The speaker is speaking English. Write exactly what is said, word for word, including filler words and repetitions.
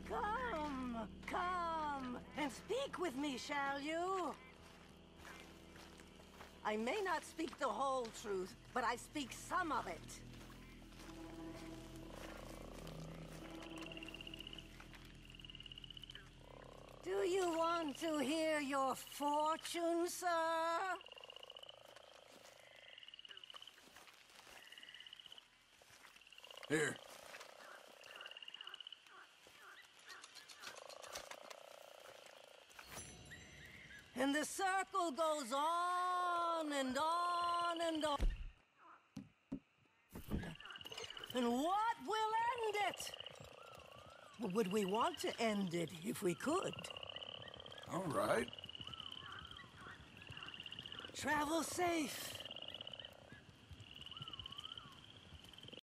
Come, come, and speak with me, shall you? I may not speak the whole truth, but I speak some of it. Do you want to hear your fortune, sir? Here. And the circle goes on and on and on. And what will end it? Would we want to end it if we could? All right. Travel safe.